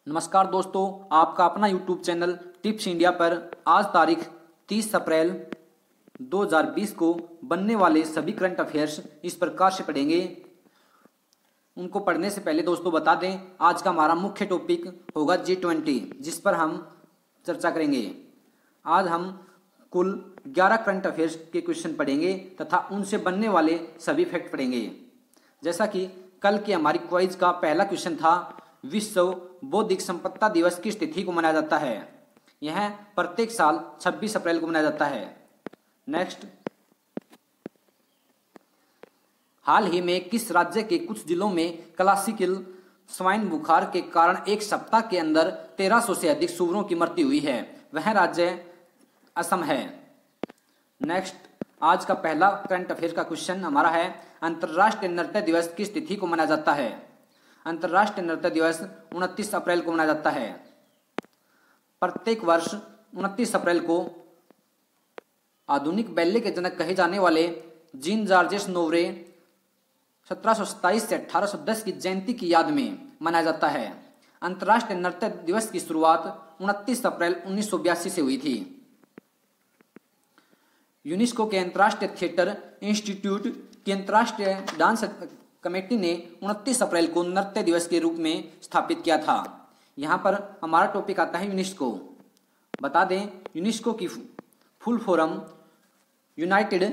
नमस्कार दोस्तों, आपका अपना यूट्यूब चैनल टिप्स इंडिया पर आज तारीख 30 अप्रैल 2020 को बनने वाले सभी करंट अफेयर्स इस प्रकार से पढ़ेंगे। उनको पढ़ने से पहले दोस्तों बता दें, आज का हमारा मुख्य टॉपिक होगा G20, जिस पर हम चर्चा करेंगे। आज हम कुल 11 करंट अफेयर्स के क्वेश्चन पढ़ेंगे तथा उनसे बनने वाले सभी फैक्ट पढ़ेंगे। जैसा कि कल की हमारी क्विज का पहला क्वेश्चन था, विश्व बौद्धिक संपदा दिवस किस तिथि को मनाया जाता है? यह प्रत्येक साल 26 अप्रैल को मनाया जाता है। नेक्स्ट, हाल ही में किस राज्य के कुछ जिलों में क्लासिकल स्वाइन बुखार के कारण एक सप्ताह के अंदर 1300 से अधिक सूअरों की मृत्यु हुई है? वह राज्य असम है। नेक्स्ट, आज का पहला करंट अफेयर का क्वेश्चन हमारा है, अंतर्राष्ट्रीय नृत्य दिवस किस तिथि को मनाया जाता है? अंतर्राष्ट्रीय नृत्य दिवस 29 अप्रैल को मनाया जाता है। प्रत्येक वर्ष 29 अप्रैल को आधुनिक बैले के जनक कहे जाने वाले जीन जॉर्जेस नोवरे 1727 से 1810 की जयंती की याद में मनाया जाता है। अंतर्राष्ट्रीय नृत्य दिवस की शुरुआत 29 अप्रैल 1982 से हुई थी। यूनेस्को के अंतर्राष्ट्रीय थिएटर इंस्टीट्यूट की अंतर्राष्ट्रीय डांस कमेटी ने 29 अप्रैल को नृत्य दिवस के रूप में स्थापित किया था। यहाँ पर हमारा टॉपिक आता है यूनेस्को। बता दें, यूनेस्को की full form united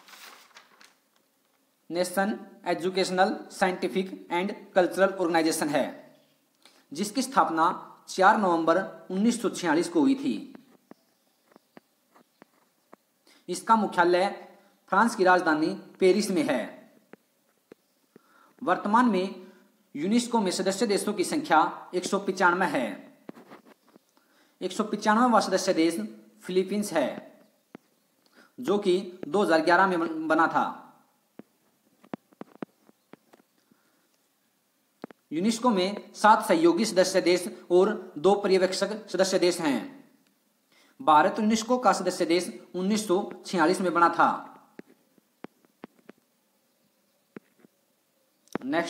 nation educational scientific and cultural organisation है, जिसकी स्थापना 4 नवंबर 1946 को हुई थी। इसका मुख्यालय फ्रांस की राजधानी पेरिस में है। वर्तमान में यूनेस्को में सदस्य देशों की संख्या 195 है। 195वां सदस्य देश फिलीपींस है, जो कि 2011 में बना था। यूनेस्को में 7 सहयोगी सदस्य देश और 2 पर्यवेक्षक सदस्य देश हैं। भारत यूनेस्को का सदस्य देश 1946 में बना था। नेक्स्ट,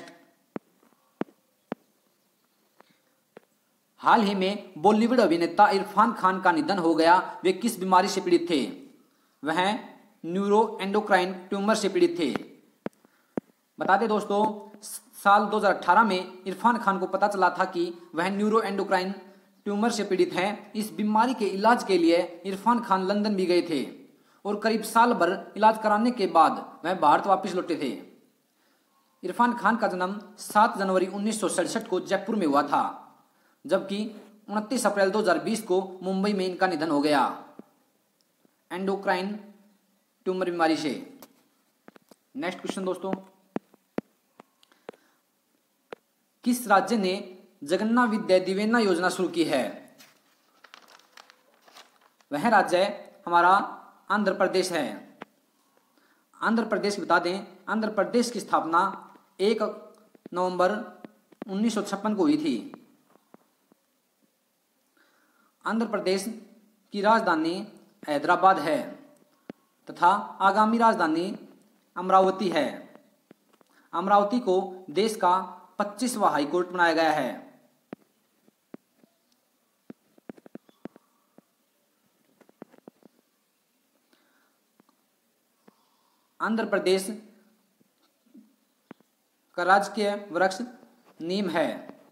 हाल ही में बॉलीवुड अभिनेता इरफान खान का निधन हो गया। वे किस बीमारी से पीड़ित थे? वह न्यूरो एंडोक्राइन ट्यूमर से पीड़ित थे। बता दें दोस्तों, साल 2018 में इरफान खान को पता चला था कि वह न्यूरो एंडोक्राइन ट्यूमर से पीड़ित हैं। इस बीमारी के इलाज के लिए इरफान खान लंदन भी गए थे और करीब साल भर इलाज कराने के बाद वह भारत वापस लौटे थे। इरफान खान का जन्म 7 जनवरी 1967 को जयपुर में हुआ था, जबकि 29 अप्रैल 2020 को मुंबई में इनका निधन हो गया एंडोक्राइन ट्यूमर बीमारी से। नेक्स्ट क्वेश्चन दोस्तों, किस राज्य ने जगन्नाथ विद्या दिवेना योजना शुरू की है? वह राज्य हमारा आंध्र प्रदेश है। आंध्र प्रदेश बता दें, आंध्र प्रदेश की स्थापना 1 नवंबर 1956 को हुई थी। आंध्र प्रदेश की राजधानी हैदराबाद है तथा आगामी राजधानी अमरावती है। अमरावती को देश का 25वां हाईकोर्ट बनाया गया है। आंध्र प्रदेश का राजकीय वृक्ष नीम है।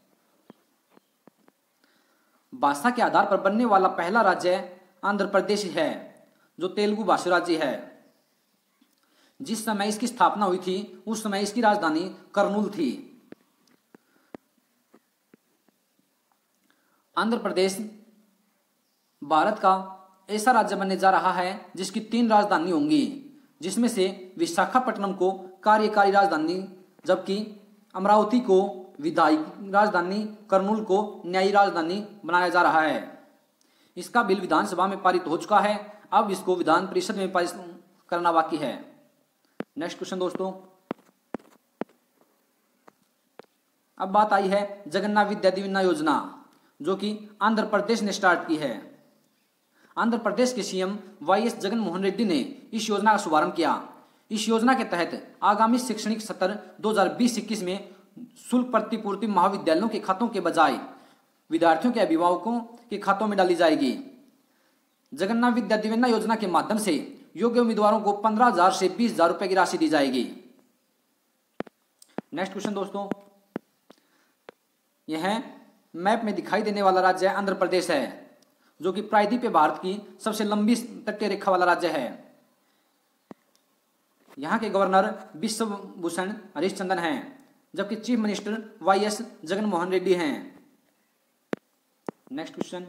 भाषा के आधार पर बनने वाला पहला राज्य आंध्र प्रदेश है, जो तेलुगु भाषी राज्य है। जिस समय इसकी स्थापना हुई थी उस समय इसकी राजधानी कर्नूल थी। आंध्र प्रदेश भारत का ऐसा राज्य बनने जा रहा है जिसकी 3 राजधानी होंगी, जिसमें से विशाखापट्टनम को कार्यकारी राजधानी, जबकि अमरावती को विधायी राजधानी, कर्नूल को न्यायिक राजधानी बनाया जा रहा है। इसका बिल विधानसभा में पारित हो चुका है, अब इसको विधान परिषद में पारित करना बाकी है। नेक्स्ट क्वेश्चन दोस्तों, अब बात आई है जगन्नाथ विद्या दिवेना योजना, जो कि आंध्र प्रदेश ने स्टार्ट की है। आंध्र प्रदेश के सीएम वाईएस जगन मोहन रेड्डी ने इस योजना का शुभारंभ किया। इस योजना के तहत आगामी शैक्षणिक सत्र 2020-21 में शुल्क प्रतिपूर्ति महाविद्यालयों के खातों के बजाय विद्यार्थियों के अभिभावकों के खातों में डाली जाएगी। जगन्नाथ विद्या दिवेना योजना के माध्यम से योग्य उम्मीदवारों को 15,000 से 20,000 रुपए की राशि दी जाएगी। नेक्स्ट क्वेश्चन दोस्तों, यह मैप में दिखाई देने वाला राज्य आंध्र प्रदेश है, जो कि प्रायद्वीपीय भारत की सबसे लंबी तटीय रेखा वाला राज्य है। यहाँ के गवर्नर बिश्वभूषण हरिश्चंद्रन हैं, जबकि chief minister YS Jaganmohan Reddy हैं। नेक्स्ट क्वेश्चन,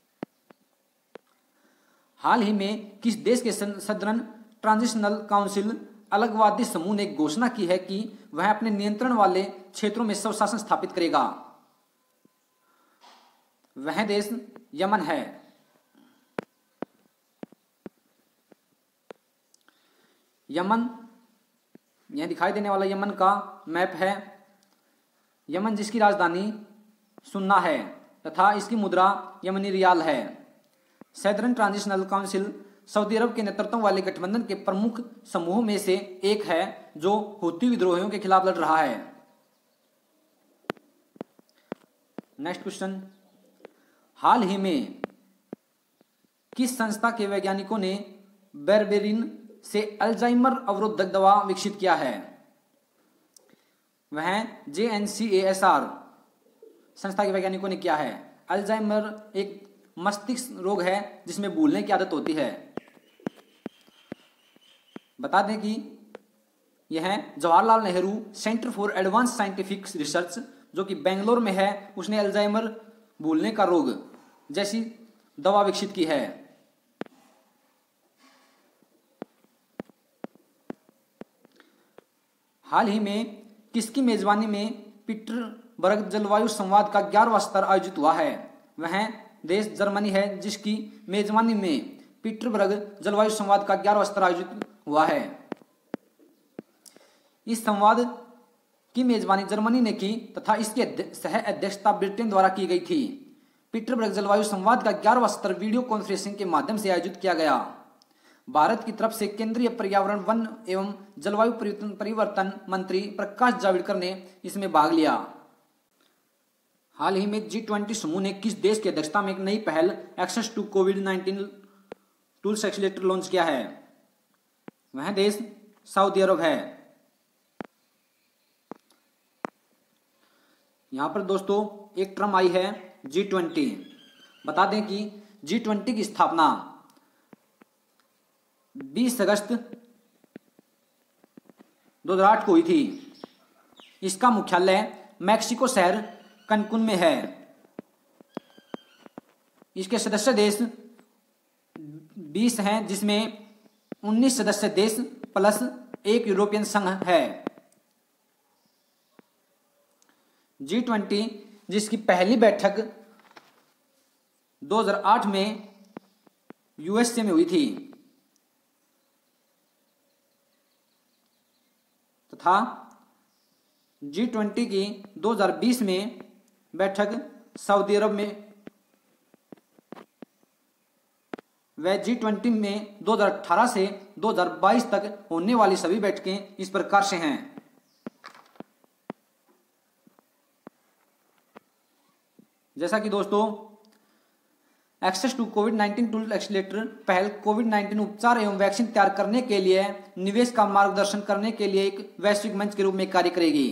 हाल ही में किस देश के सदर्न ट्रांजिशनल काउंसिल अलगवादी समूह ने घोषणा की है कि वह अपने नियंत्रण वाले क्षेत्रों में स्वशासन स्थापित करेगा? वह देश यमन है। यमन, यह दिखाई देने वाला यमन का मैप है। यमन जिसकी राजधानी सुन्ना है तथा इसकी मुद्रा यमनी रियाल है। सदर्न ट्रांजिशनल काउंसिल सऊदी अरब के नेतृत्व वाले गठबंधन के प्रमुख समूहों में से एक है, जो हूती विद्रोहियों के खिलाफ लड़ रहा है। नेक्स्ट क्वेश्चन, हाल ही में किस संस्था के वैज्ञानिकों ने बेरबेरिन से अल्जाइमर अवरोधक दवा विकसित किया है? वह JNCASR संस्था के वैज्ञानिकों ने किया है। अल्जाइमर एक मस्तिष्क रोग है जिसमें भूलने की आदत होती है। बता दें कि यह Jawaharlal Nehru centre for advance scientific research, जो कि बेंगलोर में है, उसने अल्जाइमर भूलने का रोग जैसी दवा विकसित की है। हाल ही में किसकी मेजबानी में पीटरबर्ग जलवायु संवाद का 11वां स्तर आयोजित हुआ है? वह देश जर्मनी है, जिसकी मेजबानी में पीटरबर्ग जलवायु संवाद का 11वां स्तर आयोजित हुआ है। इस संवाद की मेजबानी जर्मनी ने की तथा इसकी सह अध्यक्षता ब्रिटेन द्वारा की गई थी। पीटरबर्ग जलवायु संवाद का 11वां स्तर वीडियो कॉन्फ्रेंसिंग के माध्यम से आयोजित किया गया। भारत की तरफ से केंद्रीय पर्यावरण, वन एवं जलवायु परिवर्तन मंत्री प्रकाश जावड़ेकर ने इसमें भाग लिया। हाल ही में G20 समूह ने किस देश की अध्यक्षता में एक नई पहल एक्सेस टू कोविड-19 टूल्स एक्सीलरेटर लॉन्च किया है? वह देश सऊदी अरब है। यहां पर दोस्तों एक टर्म आई है G20। बता दें कि G20 की स्थापना 20 अगस्त 2008 को हुई थी। इसका मुख्यालय मैक्सिको शहर कनकुन में है। इसके सदस्य देश 20 हैं, जिसमें 19 सदस्य देश प्लस एक यूरोपियन संघ है। G20 जिसकी पहली बैठक 2008 में यूएसए में हुई थी तथा G20 की 2020 में बैठक सऊदी अरब में, वह G20 में 2018 से 2022 तक होने वाली सभी बैठकें इस प्रकार से हैं। जैसा कि दोस्तों एक्सेस टू कोविड-19 टूल एक्सीलरेटर पहल कोविड-19 उपचार एवं वैक्सीन तैयार करने के लिए निवेश का मार्गदर्शन करने के लिए एक वैश्विक मंच के रूप में कार्य करेगी।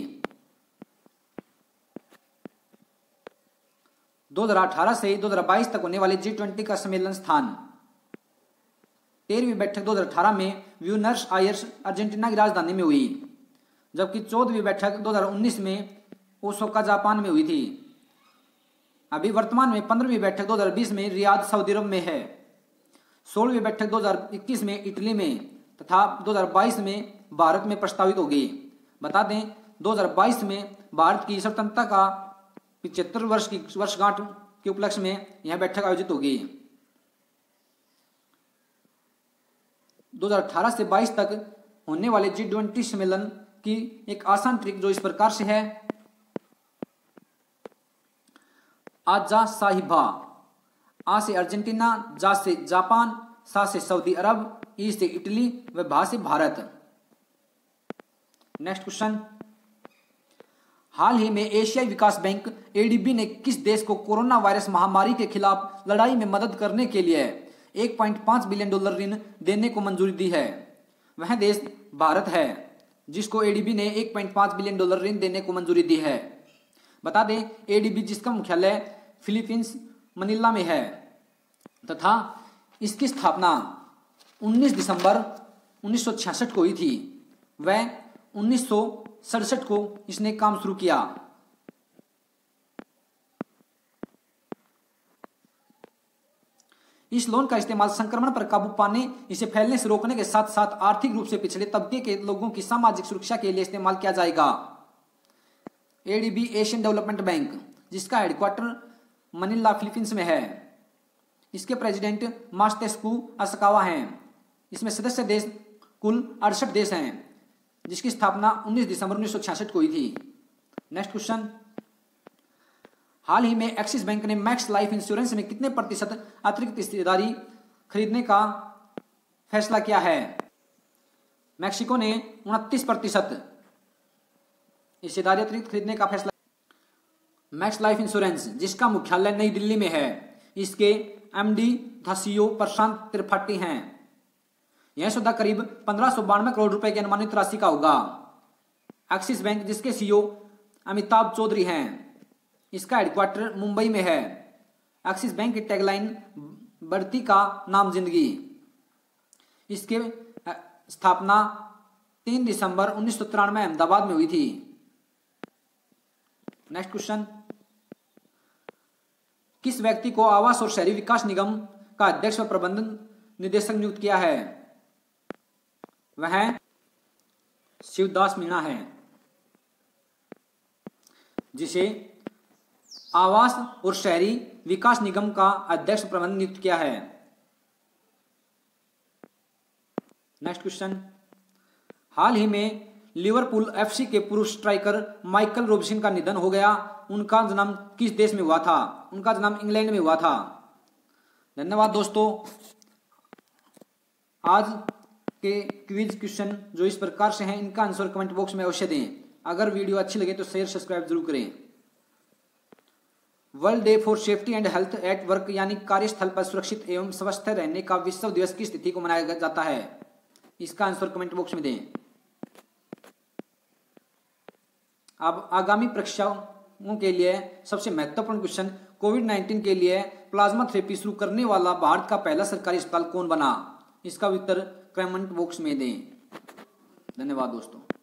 2018 से 2022 तक होने वाली G20 का सम्मेलन स्थान 13वीं बैठक 2018 में ब्यूनस आयर्स अर्जेंटीना की राजधानी में हुई, जबकि 14वीं बैठक 2019 में ओसाका जापान में हुई थी। अभी वर्तमान में 15वीं बैठक 2020 में रियाद सऊदी अरब में है। 16वीं बैठक 2021 में इटली में तथा 2022 में भारत में प्रस्तावित होगी। बता दें 2022 में भारत की स्वतंत्रता का 75 वर्ष की वर्षगांठ के उपलक्ष्य में यह बैठक आयोजित होगी। 2018 से 22 तक होने वाले G20 सम्मेलन की एक आसान ट्रिक जो इस प्रकार से है। आजा साहिबा, आ से अर्जेंटीना, जा से जापान, सा से सऊदी अरब, ई से इटली व भा से भारत। नेक्स्ट क्वेश्चन, हाल ही में एशियाई विकास बैंक एडीबी ने किस देश को कोरोना वायरस महामारी के खिलाफ लड़ाई में मदद करने के लिए 1.5 बिलियन डॉलर ऋण देने को मंजूरी दी है? वह देश भारत है, जिसको एडीबी ने 1.5 बिलियन डॉलर ऋण देने को मंजूरी दी है। बता दें, एडीबी जिसका मुख्यालय फिलीपींस मनीला में है तथा इसकी स्थापना 19 दिसंबर 1966 को हुई थी। वह 1967 को इसने काम शुरू किया। इस लोन का इस्तेमाल संक्रमण पर काबू पाने, इसे फैलने से रोकने के साथ साथ आर्थिक रूप से पिछड़े तबके के लोगों की सामाजिक सुरक्षा के लिए इस्तेमाल किया जाएगा। एडीबी एशियन डेवलपमेंट बैंक, जिसका हेडक्वार्टर मनीला फिलीपींस में है, इसके प्रेसिडेंट मास्तेस्कू असाकावा हैं। इसमें सदस्य देश कुल 68 देश हैं, जिसकी स्थापना 19 दिसंबर 1966 को हुई थी। नेक्स्ट क्वेश्चन, हाल ही में एक्सिस बैंक ने मैक्स लाइफ इंश्योरेंस में कितने प्रतिशत अतिरिक्त हिस्सेदारी खरीदने का फैसला किया है? मैक्सिको ने 29% हिस्सेदारी अतिरिक्त खरीदने का फैसला। मैक्स लाइफ इंश्योरेंस, जिसका मुख्यालय नई दिल्ली में है, इसके एमडी तथा सीईओ प्रशांत त्रिपाठी हैं। यह सौदा करीब 1592 करोड़ रुपए की अनुमानित राशि का होगा। एक्सिस बैंक, जिसके सीईओ अमिताभ चौधरी हैं, इसका हेडक्वार्टर मुंबई में है। एक्सिस बैंक की टैगलाइन बढ़ती का नाम जिंदगी। इसके स्थापना 3 दिसंबर 1993 अहमदाबाद में हुई थी। नेक्स्ट क्वेश्चन, किस व्यक्ति को आवास और शहरी विकास निगम का अध्यक्ष व प्रबंधन निदेशक नियुक्त किया है? वह शिवदास मीणा है, जिसे आवास और शहरी विकास निगम का अध्यक्ष प्रबंधन नियुक्त किया है। नेक्स्ट क्वेश्चन, हाल ही में लिवरपूल एफसी के पूर्व स्ट्राइकर माइकल रॉबिन्सन का निधन हो गया। उनका जन्म किस देश में हुआ था? उनका जन्म इंग्लैंड में हुआ था। धन्यवाद दोस्तों। आज के क्विज क्वेश्चन जो इस प्रकार से हैं, इनका आंसर कमेंट बॉक्स में अवश्य दें। अगर वीडियो अच्छी लगे तो शेयर सब्सक्राइब जरूर करें। World day for safety and health at work, यानी कार्यस्थल पर सुरक्षित एवं स्वस्थ रहने का विश्व दिवस किस तिथि को मनाया जाता है? इसका आंसर कमेंट बॉक्स में दें। अब आगामी परीक्षाओं के लिए सबसे महत्वपूर्ण क्वेश्चन, कोविड-19 के लिए प्लाज्मा थेरेपी शुरू करने वाला भारत का पहला सरकारी अस्पताल कौन बना? इसका उत्तर कमेंट बॉक्स में दें। धन्यवाद दोस्तों।